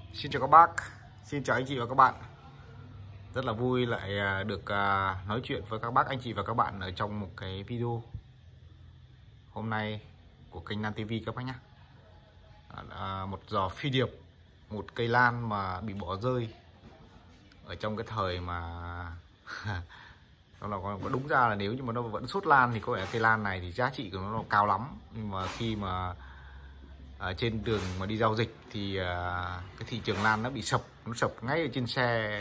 Xin chào các bác, xin chào anh chị và các bạn. Rất là vui lại được nói chuyện với các bác, anh chị và các bạn ở trong một cái video hôm nay của kênh Lan TV các bác nhé. Một giò phi điệp, một cây lan mà bị bỏ rơi ở trong cái thời mà nó là có đúng ra là nếu như mà nó vẫn sốt lan thì có vẻ cây lan này thì giá trị của nó cao lắm, nhưng mà khi mà trên đường mà đi giao dịch thì cái thị trường lan nó bị sập, nó sập ngay ở trên xe,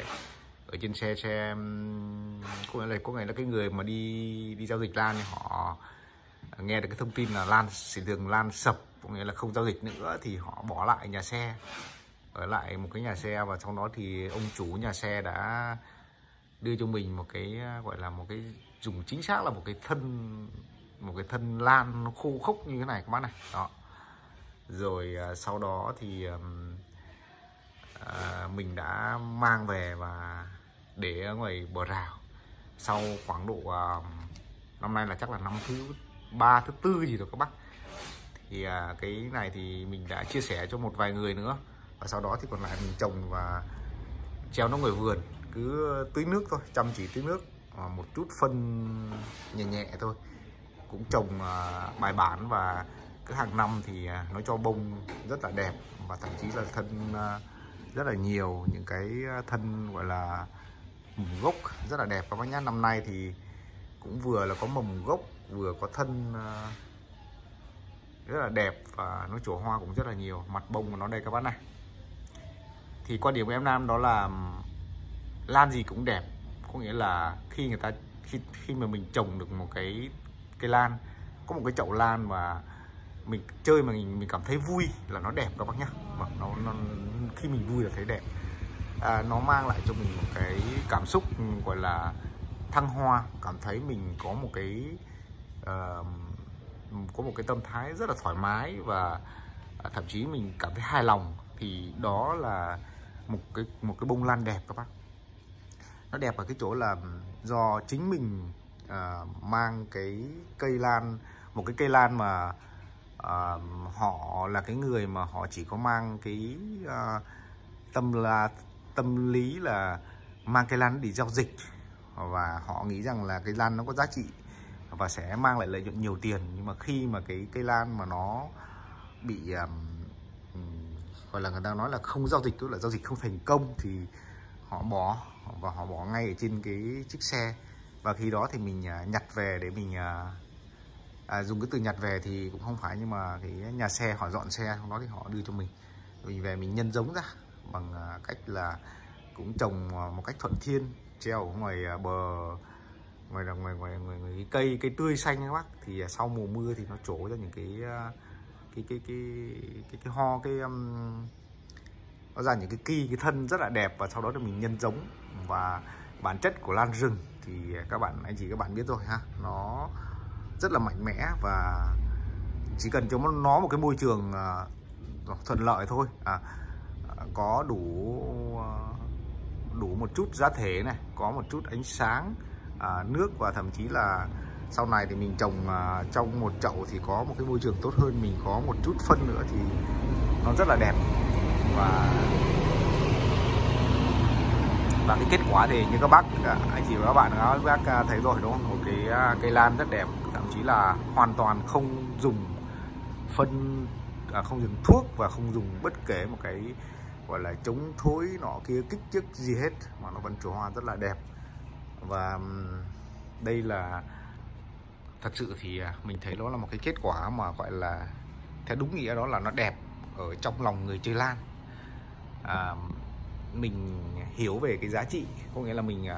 có nghĩa là cái người mà đi giao dịch lan thì họ nghe được cái thông tin là đường lan sập, có nghĩa là không giao dịch nữa, thì họ bỏ lại nhà xe, ở lại một cái nhà xe, và trong đó thì ông chủ nhà xe đã đưa cho mình một cái gọi là một cái, dùng chính xác là một cái thân lan nó khô khốc như thế này các bác này đó. Rồi sau đó thì mình đã mang về và để ở ngoài bờ rào. Sau khoảng độ năm nay là chắc là năm thứ 3, thứ 4 gì rồi các bác, thì cái này thì mình đã chia sẻ cho một vài người nữa, và sau đó thì còn lại mình trồng và treo nó ngoài vườn, cứ tưới nước thôi, chăm chỉ tưới nước, một chút phân nhẹ nhẹ thôi, cũng trồng bài bản, và cứ hàng năm thì nó cho bông rất là đẹp, và thậm chí là thân rất là nhiều những cái thân gọi là mầm gốc rất là đẹp các bác nhá. Năm nay thì cũng vừa là có mầm gốc, vừa có thân rất là đẹp, và nó trổ hoa cũng rất là nhiều, mặt bông của nó đây các bác này. Thì quan điểm của em Nam đó là lan gì cũng đẹp, có nghĩa là khi mà mình trồng được một cái cây lan, có một cái chậu lan mà mình chơi mà mình cảm thấy vui là nó đẹp các bác nhá. Nó khi mình vui là thấy đẹp. Nó mang lại cho mình một cái cảm xúc gọi là thăng hoa, cảm thấy mình có một cái tâm thái rất là thoải mái, và thậm chí mình cảm thấy hài lòng. Thì đó là một cái bông lan đẹp các bác. Nó đẹp ở cái chỗ là do chính mình mang cái cây lan, một cái cây lan mà họ là cái người mà họ chỉ có mang cái tâm lý là mang cây lan đi giao dịch, và họ nghĩ rằng là cây lan nó có giá trị và sẽ mang lại lợi nhuận nhiều tiền. Nhưng mà khi mà cái cây lan mà nó bị gọi là người ta nói là không giao dịch, tức là giao dịch không thành công, thì họ bỏ, và họ bỏ ngay ở trên cái chiếc xe. Và khi đó thì mình nhặt về để mình dùng cái từ nhặt về thì cũng không phải, nhưng mà cái nhà xe họ dọn xe, sau đó thì họ đưa cho mình về mình nhân giống ra bằng cách là cũng trồng một cách thuận thiên, treo ở ngoài bờ, ngoài cây tươi xanh các bác. Thì sau mùa mưa thì nó trổ ra những cái ho, nó ra những cái thân rất là đẹp, và sau đó thì mình nhân giống. Và bản chất của lan rừng thì anh chị các bạn biết rồi ha, nó rất là mạnh mẽ, và chỉ cần cho nó một cái môi trường thuận lợi thôi, có đủ một chút giá thể này, có một chút ánh sáng, nước, và thậm chí là sau này thì mình trồng trong một chậu thì có một cái môi trường tốt hơn, mình có một chút phân nữa thì nó rất là đẹp. Và cái kết quả thì như các bác, anh chị và các bạn thấy rồi đúng không? Một cái cây lan rất đẹp, thậm chí là hoàn toàn không dùng phân, không dùng thuốc, và không dùng bất kể một cái gọi là chống thối nọ kia, kích thích gì hết, mà nó vẫn trổ hoa rất là đẹp. Và đây là thật sự thì mình thấy đó là một cái kết quả mà gọi là theo đúng nghĩa, đó là nó đẹp ở trong lòng người chơi lan. Mình hiểu về cái giá trị, có nghĩa là mình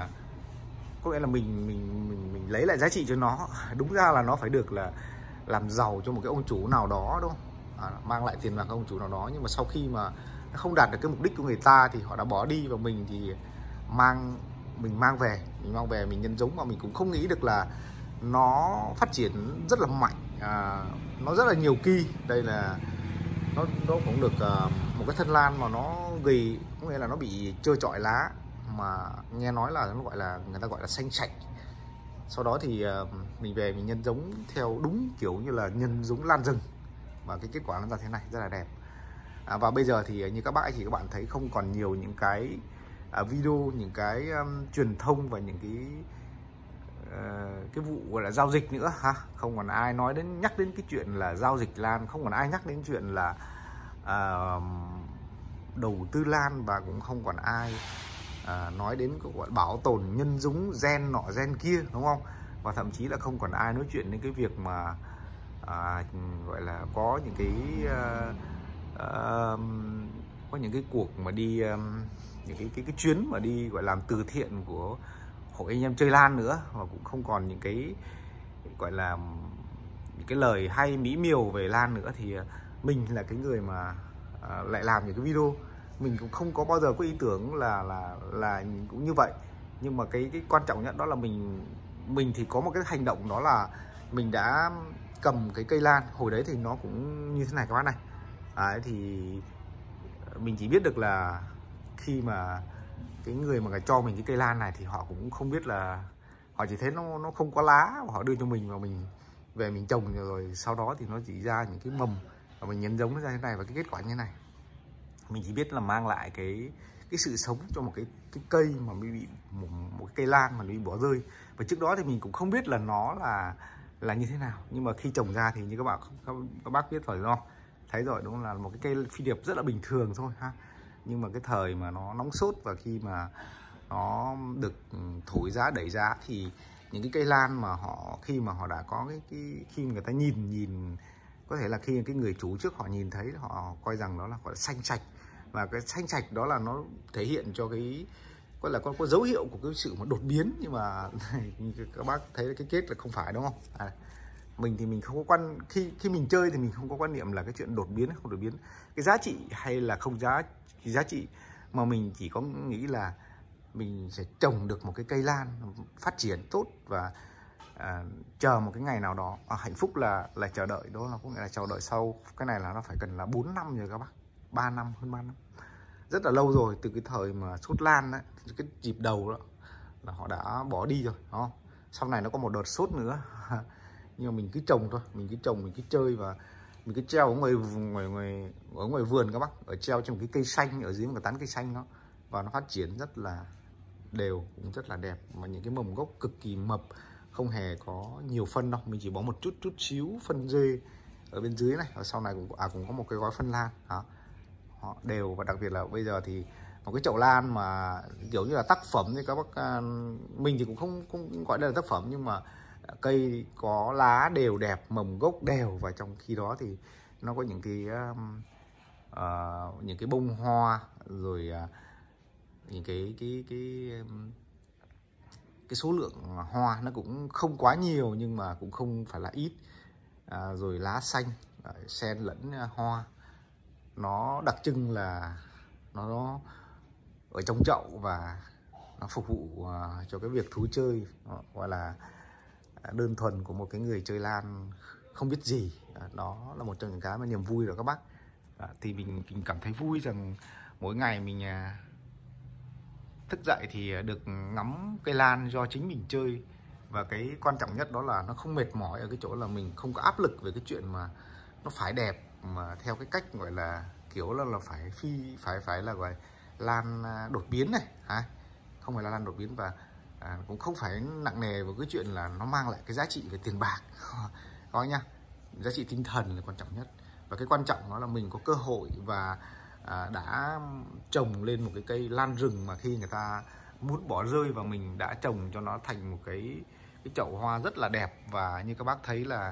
lấy lại giá trị cho nó. Đúng ra là nó phải được là làm giàu cho một cái ông chủ nào đó, đúng không? Mang lại tiền bạc cho ông chủ nào đó, nhưng mà sau khi mà nó không đạt được cái mục đích của người ta thì họ đã bỏ đi, và mình thì mình mang về mình nhân giống, mà mình cũng không nghĩ được là nó phát triển rất là mạnh, nó rất là nhiều kỳ. Đây là nó cũng được một cái thân lan mà nó gầy, có nghĩa là nó bị trơ trọi lá, mà nghe nói là nó người ta gọi là xanh sạch. Sau đó thì mình về mình nhân giống theo đúng kiểu như là nhân giống lan rừng, và cái kết quả nó ra thế này rất là đẹp. Và bây giờ thì như các bác anh chị các bạn thấy không còn nhiều những cái video, những cái truyền thông và những cái vụ gọi là giao dịch nữa ha. Không còn ai nói đến, nhắc đến cái chuyện là giao dịch lan, không còn ai nhắc đến chuyện là đầu tư lan, và cũng không còn ai nói đến gọi bảo tồn nhân giống gen nọ gen kia, đúng không? Và thậm chí là không còn ai nói chuyện đến cái việc mà gọi là có những cái có những cái cuộc mà đi những cái chuyến mà đi gọi làm từ thiện của hội anh em chơi lan nữa, và cũng không còn những cái gọi là những cái lời hay mỹ miều về lan nữa. Thì mình là cái người mà lại làm những cái video, mình cũng không có bao giờ có ý tưởng là cũng như vậy. Nhưng mà cái quan trọng nhất đó là mình thì có một cái hành động, đó là mình đã cầm cái cây lan. Hồi đấy thì nó cũng như thế này các bác này. Đấy, thì mình chỉ biết được là khi mà cái người mà cho mình cái cây lan này thì họ cũng không biết là, họ chỉ thấy nó không có lá, và họ đưa cho mình và mình về mình trồng, rồi sau đó thì nó chỉ ra những cái mầm và mình nhân giống nó ra thế này, và cái kết quả như thế này. Mình chỉ biết là mang lại cái sự sống cho một cái cây mà bị một cái cây lan mà bị bỏ rơi. Và trước đó thì mình cũng không biết là nó là như thế nào, nhưng mà khi trồng ra thì như các bác biết rồi, đúng không? Thấy rồi, đúng là một cái cây phi điệp rất là bình thường thôi ha. Nhưng mà cái thời mà nó nóng sốt và khi mà nó được thổi giá đẩy giá thì những cái cây lan mà khi mà họ đã có khi người ta nhìn có thể là khi cái người chủ trước họ nhìn thấy, họ coi rằng đó là gọi là xanh sạch, và cái xanh sạch đó là nó thể hiện cho cái gọi là có dấu hiệu của cái sự mà đột biến. Nhưng mà các bác thấy cái kết là không phải, đúng không? Mình thì mình không có khi mình chơi thì mình không có quan niệm là cái chuyện đột biến hay không đột biến, cái giá trị hay là không giá trị, mà mình chỉ có nghĩ là mình sẽ trồng được một cái cây lan phát triển tốt, và chờ một cái ngày nào đó hạnh phúc là chờ đợi. Đó là có nghĩa là chờ đợi sau cái này là nó phải cần là 4 năm rồi các bác, 3 năm, hơn 3 năm, rất là lâu rồi. Từ cái thời mà sốt lan đấy, cái dịp đầu đó là họ đã bỏ đi rồi, đúng không? Sau này nó có một đợt sốt nữa nhưng mà mình cứ trồng thôi, mình cứ trồng, mình cứ chơi, và mình cứ treo ở ngoài vườn các bác, ở treo trên một cái cây xanh, ở dưới một cái tán cây xanh đó, và nó phát triển rất là đều, cũng rất là đẹp, mà những cái mầm gốc cực kỳ mập, không hề có nhiều phân đâu, mình chỉ bón một chút xíu phân dê ở bên dưới này, và sau này cũng có một cái gói phân lan đó, họ đều. Và đặc biệt là bây giờ thì một cái chậu lan mà kiểu như là tác phẩm thì các bác, mình thì cũng không gọi đây là tác phẩm, nhưng mà cây có lá đều đẹp, mầm gốc đều, và trong khi đó thì nó có những cái bông hoa, rồi những cái số lượng hoa nó cũng không quá nhiều nhưng mà cũng không phải là ít, rồi lá xanh xen lẫn hoa. Nó đặc trưng là nó ở trong chậu và nó phục vụ cho cái việc thú chơi, gọi là đơn thuần của một cái người chơi lan không biết gì. Đó là một trong những cái mà niềm vui rồi các bác. Thì mình cảm thấy vui rằng mỗi ngày mình thức dậy thì được ngắm cây lan do chính mình chơi. Và cái quan trọng nhất đó là nó không mệt mỏi ở cái chỗ là mình không có áp lực về cái chuyện mà nó phải đẹp mà theo cái cách gọi là kiểu là phải là gọi lan đột biến này, không phải là lan đột biến, và cũng không phải nặng nề vào cái chuyện là nó mang lại cái giá trị về tiền bạc có nhá. Giá trị tinh thần là quan trọng nhất, và cái quan trọng đó là mình có cơ hội và đã trồng lên một cái cây lan rừng mà khi người ta muốn bỏ rơi, và mình đã trồng cho nó thành một cái chậu hoa rất là đẹp. Và như các bác thấy là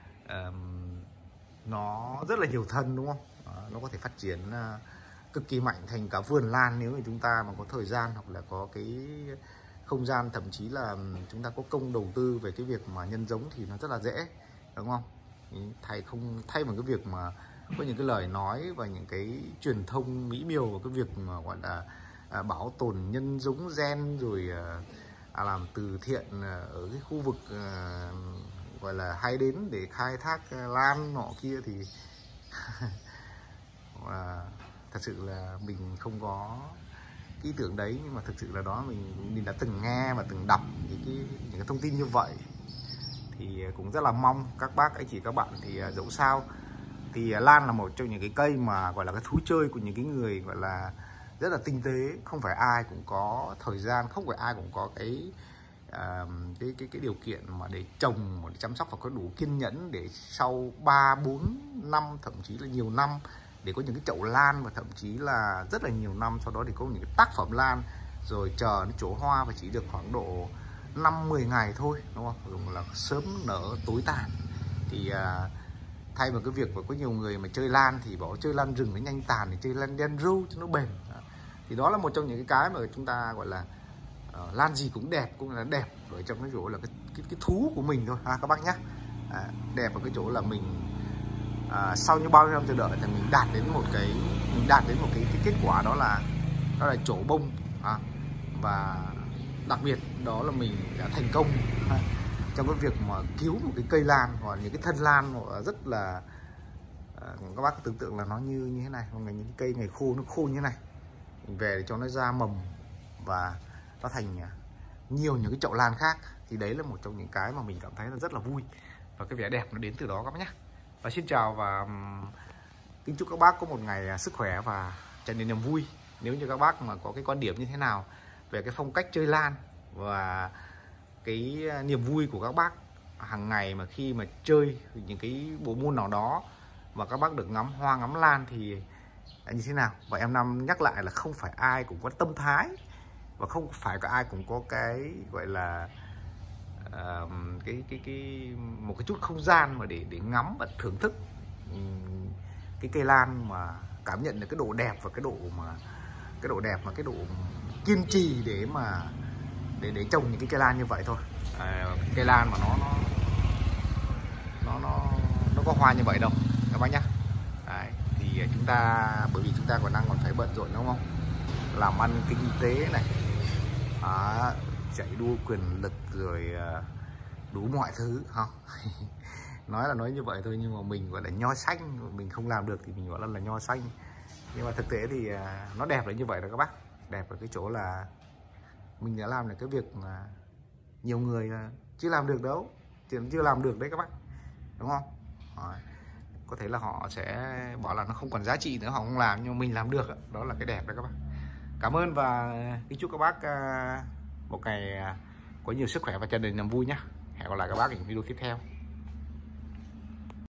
nó rất là nhiều thân, đúng không? Nó có thể phát triển cực kỳ mạnh thành cả vườn lan nếu mà chúng ta mà có thời gian, hoặc là có cái không gian, thậm chí là chúng ta có công đầu tư về cái việc mà nhân giống thì nó rất là dễ, đúng không? Thay bằng cái việc mà có những cái lời nói và những cái truyền thông mỹ miều vào cái việc mà gọi là bảo tồn nhân giống gen, rồi làm từ thiện ở cái khu vực gọi là hay đến để khai thác lan nọ kia thì thật sự là mình không có cái ý tưởng đấy. Nhưng mà thực sự là đó mình đã từng nghe và từng đọc những cái thông tin như vậy. Thì cũng rất là mong các bác anh chị các bạn thì dẫu sao Thì lan là một trong những cái cây mà gọi là cái thú chơi của những cái người gọi là rất là tinh tế, không phải ai cũng có thời gian, không phải ai cũng có cái điều kiện mà để trồng, mà để chăm sóc và có đủ kiên nhẫn để sau 3 4 năm, thậm chí là nhiều năm để có những cái chậu lan, và thậm chí là rất là nhiều năm sau đó thì có những cái tác phẩm lan rồi chờ nó trổ hoa, và chỉ được khoảng độ 5-10 ngày thôi, đúng không? Dùng là sớm nở tối tàn. Thì thay vào cái việc mà có nhiều người mà chơi lan thì bảo chơi lan rừng nó nhanh tàn, thì chơi lan đen râu cho nó bền. Thì đó là một trong những cái mà chúng ta gọi là lan gì cũng đẹp, cũng là đẹp ở trong cái chỗ là cái thú của mình thôi ha các bác nhé. Đẹp ở cái chỗ là mình sau như bao nhiêu năm chờ đợi thì mình đạt đến một cái kết quả, đó là trổ bông và đặc biệt đó là mình đã thành công trong cái việc mà cứu một cái cây lan, hoặc những cái thân lan rất là các bác tưởng tượng là nó như thế này, hoặc là những cái cây ngày khô nó khô như thế này, mình về để cho nó ra mầm và nó thành nhiều những cái chậu lan khác. Thì đấy là một trong những cái mà mình cảm thấy là rất là vui, và cái vẻ đẹp nó đến từ đó các bác nhé. Và xin chào và kính chúc các bác có một ngày sức khỏe và tràn đầy niềm vui. Nếu như các bác mà có cái quan điểm như thế nào về cái phong cách chơi lan và cái niềm vui của các bác hàng ngày mà khi mà chơi những cái bộ môn nào đó và các bác được ngắm hoa ngắm lan thì như thế nào. Và em Năm nhắc lại là không phải ai cũng có tâm thái, và không phải có ai cũng có cái gọi là một cái chút không gian mà để ngắm và thưởng thức cái cây lan, mà cảm nhận được cái độ đẹp và cái độ kiên trì để mà để trồng những cái cây lan như vậy thôi. Cây lan mà nó có hoa như vậy đâu các bác nhá. Đấy, thì chúng ta bởi vì chúng ta còn phải bận rộn đúng không, làm ăn kinh tế này, chạy đua quyền lực rồi đủ mọi thứ không. nói như vậy thôi, nhưng mà mình gọi là nho xanh, mình không làm được thì mình gọi là nho xanh. Nhưng mà thực tế thì nó đẹp là như vậy đó các bác. Đẹp ở cái chỗ là mình đã làm được cái việc mà nhiều người chưa làm được đâu, chưa làm được đấy các bác, đúng không? Có thể là họ sẽ bảo là nó không còn giá trị nữa, họ không làm, nhưng mà mình làm được, đó là cái đẹp đấy các bác. Cảm ơn và kính chúc các bác một ngày có nhiều sức khỏe và tràn đầy niềm vui nhé. Hẹn gặp lại các bác ở những video tiếp theo.